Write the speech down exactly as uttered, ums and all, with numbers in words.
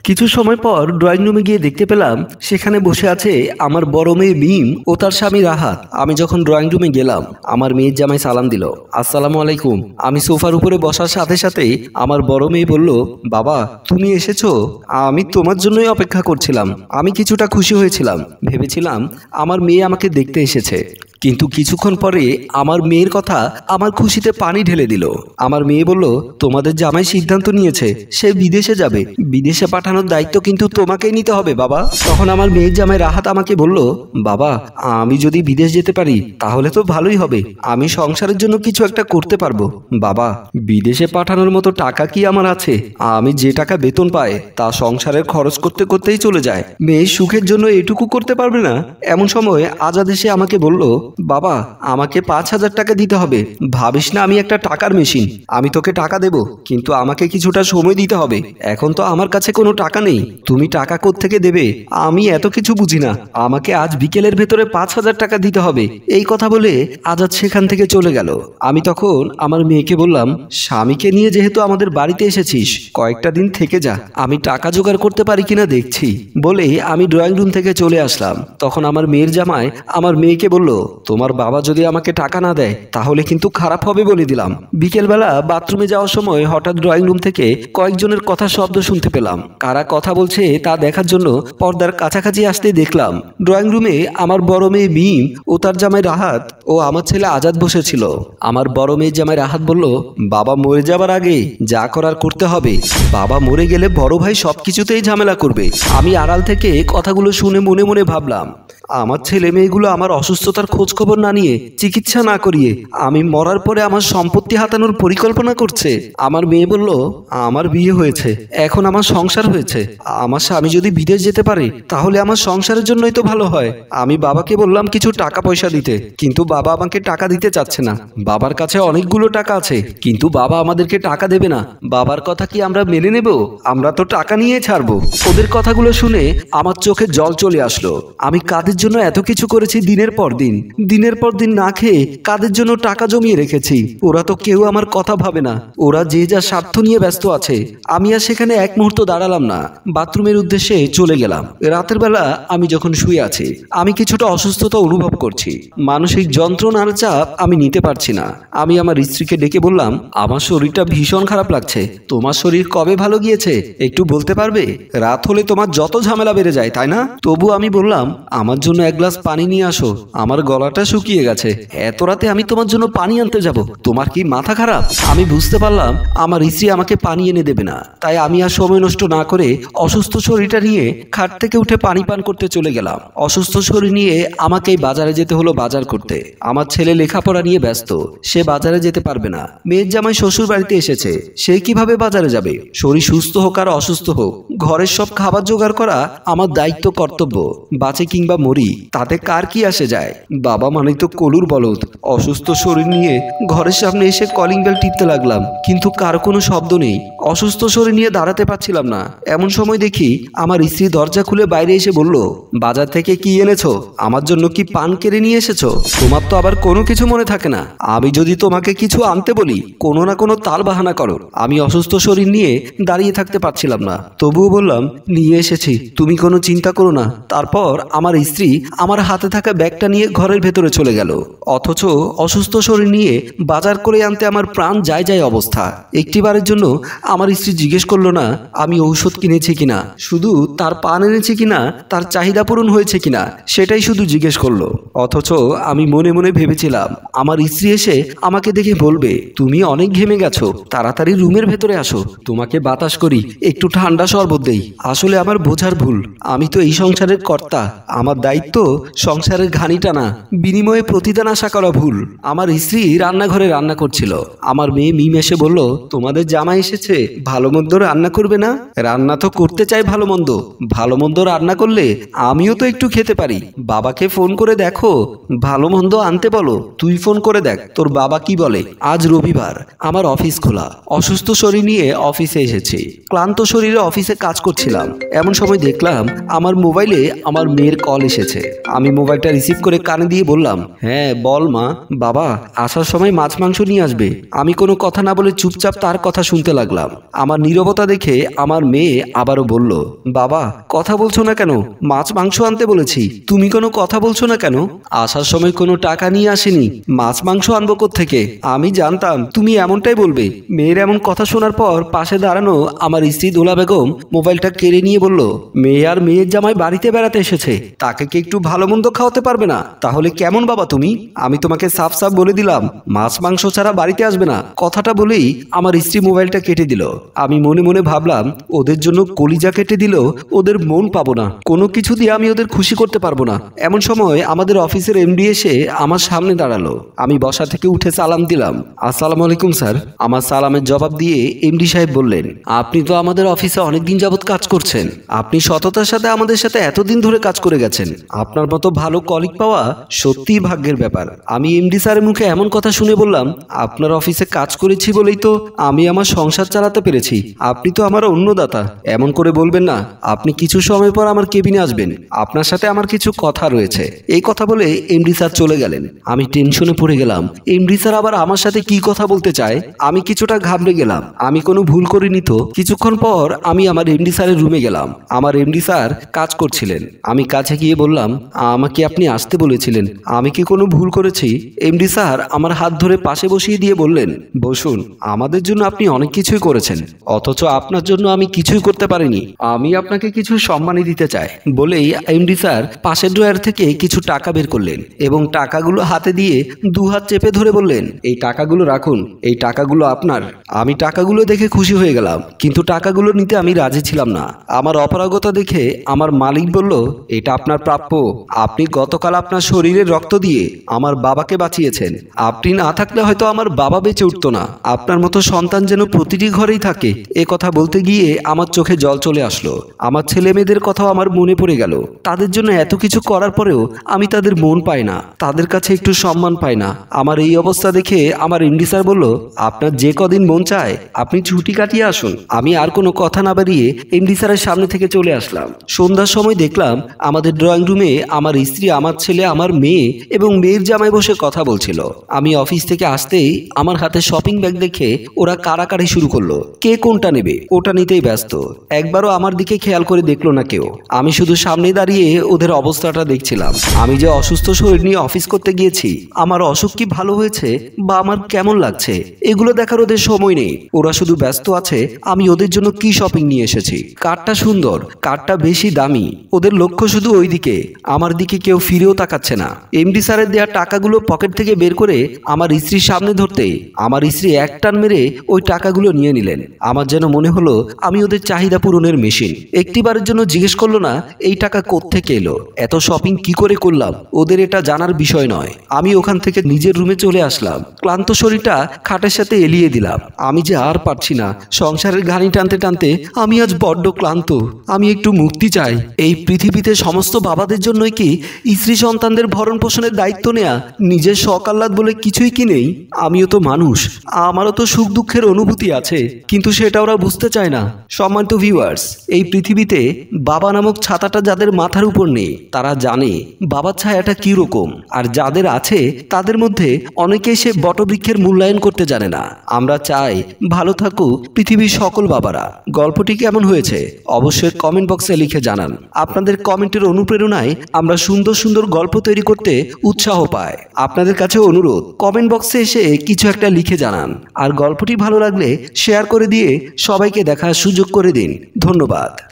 কিছু সময় পর ড্রয়িং রুমে গিয়ে দেখতে পেলাম সেখানে বসে আছে আমার বড় মেয়ে মিম ও তার স্বামী রাহাত। আমি যখন ড্রয়িং রুমে গেলাম আমার মেয়ের জামাই সালাম দিল, আসসালামু আলাইকুম। আমি সোফার উপরে বসার সাথে সাথে আমার বড় মেয়ে বলল, বাবা তুমি এসেছো, আমি তোমার জন্যই অপেক্ষা করছিলাম। আমি কিছুটা খুশি হয়েছিলাম, ভেবেছিলাম আমার মেয়ে আমাকে দেখতে এসেছে। কিন্তু কিছুক্ষণ পরে আমার মেয়ের কথা আমার খুশিতে পানি ঢেলে দিল। আমার মেয়ে বলল, তোমাদের জামাই সিদ্ধান্ত নিয়েছে সে বিদেশে যাবে, বিদেশে পাঠানোর দায়িত্ব কিন্তু তোমাকেই নিতে হবে বাবা। তখন আমার মেয়ের জামাই রাহাত আমাকে বলল, বাবা আমি যদি বিদেশ যেতে পারি তাহলে তো ভালোই হবে, আমি সংসারের জন্য কিছু একটা করতে পারবো। বাবা বিদেশে পাঠানোর মতো টাকা কি আমার আছে? আমি যে টাকা বেতন পাই তা সংসারের খরচ করতে করতেই চলে যায়, মেয়ের সুখের জন্য এটুকু করতে পারবে না? এমন সময় আজাদ এসে আমাকে বলল, বাবা আমাকে পাঁচ হাজার টাকা দিতে হবে। ভাবিস না আমি একটা টাকার মেশিন, আমি তোকে টাকা দেব, কিন্তু আমাকে কিছুটা সময় দিতে হবে। এখন তো আমার কাছে কোনো টাকা নেই, তুমি টাকা কোত্থেকে দেবে? আমি এত কিছু বুঝি না, আমাকে আজ বিকেলের ভেতরে পাঁচ হাজার টাকা দিতে হবে। এই কথা বলে আজাদ সেখান থেকে চলে গেল। আমি তখন আমার মেয়েকে বললাম, স্বামীকে নিয়ে যেহেতু আমাদের বাড়িতে এসেছিস কয়েকটা দিন থেকে যা, আমি টাকা জোগাড় করতে পারি কিনা দেখছি। বলে আমি ড্রয়িং রুম থেকে চলে আসলাম। তখন আমার মেয়ের জামাই আমার মেয়েকে বলল, তোমার বাবা যদি আমাকে টাকা না দেয় তাহলে কিন্তু খারাপ হবে বলে দিলাম। বিকেলবেলা বাথরুমে যাওয়ার সময় হঠাৎ ড্রয়িং রুম থেকে কয়েকজনের কথা শব্দ শুনতে পেলাম। কারা কথা বলছে তা দেখার জন্য পর্দার কাছাকাছি আসতে দেখলাম ড্রয়িং রুমে আমার বড় মেয়ে মিম ও তার জামাই রাহাত ও আমার ছেলে আজাদ বসেছিল। আমার বড় মেয়ের জামাই রাহাত বলল, বাবা মরে যাবার আগে যা করার করতে হবে, বাবা মরে গেলে বড় ভাই সবকিছুতেই ঝামেলা করবে। আমি আড়াল থেকে কথাগুলো শুনে মনে মনে ভাবলাম, আমার ছেলে মেয়েগুলো আমার অসুস্থতার খোঁজ খবর না নিয়ে, চিকিৎসা না করিয়ে আমি মরার পরে আমার সম্পত্তি হাতানোর পরিকল্পনা করছে। আমার মেয়ে বলল, আমার বিয়ে হয়েছে, এখন আমার সংসার হয়েছে, আমার স্বামী যদি বিদেশ যেতে পারে তাহলে আমার সংসারের জন্যই তো ভালো হয়। আমি বাবাকে বললাম কিছু টাকা পয়সা দিতে, কিন্তু বাবা আমাকে টাকা দিতে চাচ্ছে না। বাবার কাছে অনেকগুলো টাকা আছে, কিন্তু বাবা আমাদেরকে টাকা দেবে না। বাবার কথা কি আমরা মেনে নেব? আমরা তো টাকা নিয়ে ছাড়বো। ওদের কথাগুলো শুনে আমার চোখে জল চলে আসলো। আমি কাদের জন্য এত কিছু করেছি, দিনের পর দিন দিনের পর দিন না খেয়ে কাদের জন্য টাকা জমিয়ে রেখেছি। ওরা তো কেউ আমার কথা ভাবে না, ওরা যে যা স্বার্থ নিয়ে ব্যস্ত আছে। আমি আর সেখানে এক মুহূর্ত দাঁড়ালাম না, বাথরুমের উদ্দেশ্যে চলে গেলাম। রাতের বেলা আমি যখন শুয়ে আছি আমি কিছুটা অসুস্থতা অনুভব করছি, মানসিক যন্ত্রণার চাপ আমি নিতে পারছি না। আমি আমার স্ত্রীকে ডেকে বললাম, আমার শরীরটা ভীষণ খারাপ লাগছে, তোমার শরীর কবে ভালো গিয়েছে একটু বলতে পারবে? রাত হলে তোমার যত ঝামেলা বেড়ে যায় তাই না? তবু আমি বললাম, আমার জন্য এক গ্লাস পানি নিয়ে আসো, আমার গলাটা শুকিয়ে গেছে, এত রাতে আমি তোমার জন্য পানি আনতে যাব? তোমার কি মাথা খারাপ? আমি বুঝতে পারলাম আমার স্ত্রী আমাকে পানি এনে দেবে না, তাই আমি আর সময় নষ্ট না করে অসুস্থ শরীরটা নিয়ে খাট থেকে উঠে পানি পান করতে চলে গেলাম। অসুস্থ শরীর নিয়ে আমাকেই বাজারে যেতে হলো বাজার করতে। আমার ছেলে লেখাপড়া নিয়ে ব্যস্ত, সে বাজারে যেতে পারবে না। মেয়ের জামাই শ্বশুর বাড়িতে এসেছে, সে কিভাবে বাজারে যাবে? শরীর সুস্থ হোক আর অসুস্থ হোক, ঘরের সব খাবার জোগাড় করা আমার দায়িত্ব কর্তব্য। বাঁচে কিংবা মরি তাতে কার কি আসে যায়? বাবা মানে তো কলুর বলদ। অসুস্থ শরীর নিয়ে ঘরের সামনে এসে কলিং বেল টিপতে লাগলাম, কিন্তু কার কোনো শব্দ নেই। অসুস্থ শরীর নিয়ে দাঁড়াতে পারছিলাম না। এমন সময় দেখি আমার স্ত্রী দরজা খুলে বাইরে এসে বলল, বাজার থেকে কি এনেছো? আমার জন্য কি পান কেড়ে নিয়ে এসেছো? তোমার তো আবার কোনো কিছু মনে থাকে না, আমি যদি তোমাকে কিছু আনতে বলি কোনো না কোনো তাল বাহানা করো। আমি অসুস্থ শরীর নিয়ে দাঁড়িয়ে থাকতে পারছিলাম না, তবুও বললাম, নিয়ে এসেছি, তুমি কোনো চিন্তা করো না। তারপর আমার স্ত্রী আমার হাতে থাকা ব্যাগটা নিয়ে ঘরের ভেতরে চলে গেল। অথচ অসুস্থ শরীর নিয়ে বাজার করে আনতে আমার প্রাণ যায় যায় অবস্থা। একটিবারের জন্য আমার স্ত্রী জিজ্ঞেস করলো না আমি ঔষধ কিনেছি কিনা, শুধু তার পান এনেছি কিনা, তার চাহিদা পূরণ হয়েছে কিনা সেটাই শুধু জিজ্ঞেস করলো। অথচ আমি মনে মনে ভেবেছিলাম আমার স্ত্রী এসে আমাকে দেখে বলবে, তুমি অনেক ঘেমে গেছো, তাড়াতাড়ি রুমের ভেতরে আসো, তোমাকে বাতাস করি, একটু ঠান্ডা শরবত দেই। আসলে আমার বোঝার ভুল, আমি তো এই সংসারের কর্তা, আমার দায়িত্ব সংসারের ঘানি টানা, বিনিময়ে প্রতিদান আশা করা ভুল। আমার স্ত্রী রান্নাঘরে রান্না করছিল। আমার মেয়ে মিম এসে বলল, তোমাদের জামাই এসেছে, ভালো মন্দ রান্না করবে না? রান্না তো করতে চাই ভালো মন্দ, ভালো মন্দ রান্না করলে আমিও তো একটু খেতে পারি। বাবাকে ফোন করে দেখো, ভালো মন্দ আনতে বলো, তুই ফোন করে দেখ তোর বাবা কি বলে। আজ রবিবার, আমার অফিস খোলা। অসুস্থ শরীর নিয়ে অফিসে এসেছি। ক্লান্ত শরীরে অফিসে কাজ করছিলাম। এমন সময় দেখলাম আমার মোবাইলে আমার মেয়ের কল এসেছে। আমি মোবাইলটা রিসিভ করে কানে দিয়ে বললাম, হ্যাঁ বল মা। বাবা আসার সময় মাছ মাংস নিয়ে আসবে। আমি কোনো কথা না বলে চুপচাপ তার কথা শুনতে লাগলাম। আমার নীরবতা দেখে আমার মেয়ে আবারও বলল, বাবা কথা বলছো না কেন? মাছ মাংস আনতে বলেছি, তুমি কোনো কথা বলছো না কেন? আসার সময় কোনো টাকা নিয়ে আসেনি, মাছ মাংস আনবো কোত্থেকে? আমি জানতাম তুমি এমনটাই বলবে। মেয়ের এমন কথা শোনার পর পাশে দাঁড়ানো আমার স্ত্রী দোলা বেগম মোবাইলটা কেড়ে নিয়ে বলল, মেয়ে আর মেয়ের জামাই বাড়িতে বেড়াতে এসেছে, তাকে কি একটু ভালো মন্দ খাওয়াতে পারবে না? তাহলে কেমন বাবা তুমি? আমি তোমাকে সাফ সাফ বলে দিলাম মাছ মাংস ছাড়া বাড়িতে আসবে না। কথাটা বলেই আমার স্ত্রী মোবাইলটা কেটে দিল। আমি মনে মনে ভাবলাম, ওদের জন্য কলিজা কেটে দিল ওদের মন পাবো না, কোনো কিছু দিয়ে আমি ওদের খুশি করতে পারবো না। এমন সময় আমাদের অফিসের এমডি এসে আমার সামনে দাঁড়ালো। আমি বসা থেকে উঠে সালাম দিলাম, আসসালামু আলাইকুম স্যার। আমার সালামের জবাব দিয়ে এমডি সাহেব বললেন, আপনি তো আমাদের অফিসে অনেকদিন যাবত কাজ করছেন, আপনি সততার সাথে আমাদের সাথে এতদিন ধরে কাজ করে গেছেন। আপনার মতো ভালো কলিগ পাওয়া সত্যিই ভাগ্যের ব্যাপার। আমি এমডি স্যারের মুখে এমন কথা শুনে বললাম, আপনার অফিসে কাজ করেছি বলেই তো আমি আমার সংসার চালাতে পেরেছি। আপনি তো আমার অন্নদাতা। এমন করে বলবেন না। আপনি কিছু সময় পর আমার কেবিনে আসবেন, আপনার সাথে আমার কিছু কথা রয়েছে। এই কথা বলে এমডি স্যার চলে গেলেন। আমি টেনশনে পড়ে গেলাম, এমডি স্যার আবার আমার সাথে কি কথা বলতে চায়। আমি কিছুটা ঘাবড়ে গেলাম, আমি কোনো ভুল করিনি তো। কিছুক্ষণ পর আমি আমার এমডি স্যারের রুমে গেলাম। আমার এমডি স্যার কাজ করছিলেন। আমি কাছে গিয়ে বললাম, আমাকে আপনি আসতে বলেছিলেন, আমি কি কোনো ভুল করেছি? এমডি স্যার আমার হাত ধরে পাশে বসিয়ে দিয়ে বললেন, বসুন। আমাদের জন্য আপনি অনেক কিছুই করেছেন, অথচ আপনার জন্য আমি কিছুই করতে পারিনি। আমি আপনাকে কিছু সম্মানই দিতে চাই। বলেই এমডি স্যার পাশের ড্রয়ার থেকে কিছু টাকা বের করলেন এবং টাকাগুলো হাতে দিয়ে দু হাত চেপে ধরে বললেন, এই টাকাগুলো রাখুন, এই টাকাগুলো আপনার। আমি টাকাগুলো দেখে খুশি হয়ে গেলাম, কিন্তু টাকাগুলো নিতে আমি রাজি ছিলাম না। আমার অপারগতা দেখে আমার মালিক বলল, এটা আপনার প্রাপ্য। আপনি গতকাল আপনার শরীরের রক্ত দিয়ে আমার বাবাকে বাঁচিয়েছেন। আপনি না থাকলে হয়তো আমার বাবা বেঁচে উঠতো না। আপনার মতো সন্তান যেন প্রতিটি ঘরেই থাকে। এ কথা বলতে গিয়ে আমার চোখে জল চলে আসলো। আমার ছেলে মেয়েদের কথাও আমার মনে পড়ে গেল। তাদের জন্য এত কিছু করার পরেও আমি তাদের মন পাই না, তাদের কাছে একটু সম্মান পাই না। আমার এই অবস্থা দেখে আমার এমডি স্যার বলল, আপনার যে কদিন মন চায় আপনি ছুটি কাটিয়ে আসুন। আমি আর কোনো কথা না বাড়িয়ে এমডি স্যারের সামনে থেকে চলে আসলাম। সন্ধ্যার সময় দেখলাম আমাদের ড্রয়িং রুমে আমার স্ত্রী, আমার ছেলে, আমার মেয়ে এবং মেয়ের জামাই বসে কথা বলছিল। আমি অফিস থেকে আসতেই আমার হাতে শপিং ব্যাগ দেখে ওরা কাড়াকাড়ি শুরু করলো, কে কোনটা নেবে ওটা নিতেই ব্যস্ত। একবারও আমার দিকে খেয়াল করে দেখলো না কেউ। আমি শুধু সামনে দাঁড়িয়ে ওদের অবস্থাটা দেখছিলাম। আমি যে অসুস্থ শরীর নিয়ে অফিস করতে গিয়েছি, আমার অসুখ কি ভালো হয়েছে বা আমার কেমন লাগছে এগুলো দেখার ওদের সময় নেই। ওরা শুধু ব্যস্ত আছে আমি ওদের জন্য কি শপিং নিয়ে এসেছি, কারটা সুন্দর, কারটা বেশি দামি। ওদের লক্ষ্য শুধু ওই দিকে, আমার দিকে কেউ ফিরেও তাকাচ্ছে না। এমডি স্যারের দেওয়া টাকাগুলো পকেট থেকে বের করে আমার স্ত্রীর সামনে ধরতেই আমার স্ত্রী এক টান মেরে ওই টাকাগুলো নিয়ে নিলেন। আমার যেন মনে হলো আমি ওদের চাহিদা পূরণের মেশিন। একটিবারের জন্য জিজ্ঞেস করলো না এই টাকা কোত্থেকে এলো, এত শপিং কি করে করলাম, ওদের এটা জানার বিষয় নয়। আমি ওখান থেকে নিজের রুমে চলে আসলাম। ক্লান্ত শরীরটা খাটের সাথে এলিয়ে দিলাম। আমি যে আর পারছি না, সংসারের ঘানি টানতে টানতে আমি আজ বড্ড ক্লান্ত। আমি একটু মুক্তি চাই। এই পৃথিবীতে সমস্ত বাবাদের জন্যই কি স্ত্রী সন্তানদের ভরণ পোষণের দায়িত্ব নেয়া নিজের শখ আহ্লাদ বলে কিছুই কি নেই? আমিও তো মানুষ, আমারও তো সুখ দুঃখের অনুভূতি আছে, কিন্তু সেটা ওরা বুঝতে চায় না। সম্মানিত ভিউয়ার্স, এই পৃথিবীতে বাবা নামক ছাতাটা যাদের মাথার উপর নেই তারা জানে বাবার ছায়াটা কি রকম, আর যাদের আছে তাদের মধ্যে অনেকেই সে বটবৃক্ষের মূল্যায়ন করতে জানে না। আমরা চাই ভালো থাকুক পৃথিবীর সকল বাবারা। গল্পটি কেমন হয়েছে অবশ্যই কমেন্ট বক্সে লিখে জানান। আপনাদের কমেন্টের অনুপ্রেরণায় আমরা সুন্দর সুন্দর গল্প তৈরি করতে উৎসাহ পাই। আপনাদের কাছে অনুরোধ, কমেন্ট বক্সে এসে কিছু একটা লিখে জানান, আর গল্পটি ভালো লাগলে শেয়ার করে দিয়ে সবাইকে দেখার সুযোগ করে দিন। ধন্যবাদ।